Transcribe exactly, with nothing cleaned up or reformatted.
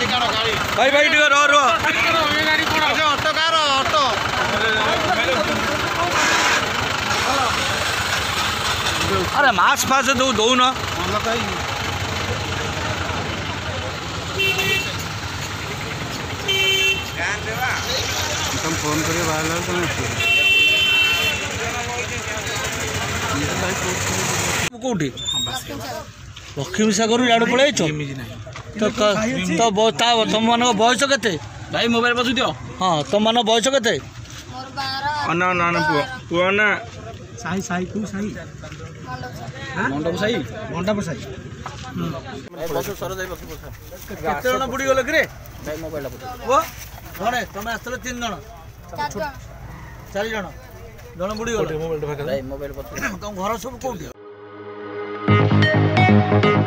भाई भाई टिके रो रो ऑटो कार ऑटो अरे मास्क फास्क दो दौन तुम फोन करिए बाहर तुम कौटी लक्ष्मी सागर इाड़ पलैच तो तुम मान बयस के भाई मोबाइल बसु दियो हाँ तुम मान बयस के अना ना पुआ पुआ ना साई साई तू साई मंडप साई मंडप साई बस सर जाई बस केते जण बुडी गले कि भाई मोबाइल वो जणे तुम आसले तीन जण चार जण जण बुडी गले भाई मोबाइल तुम घर सब कोठी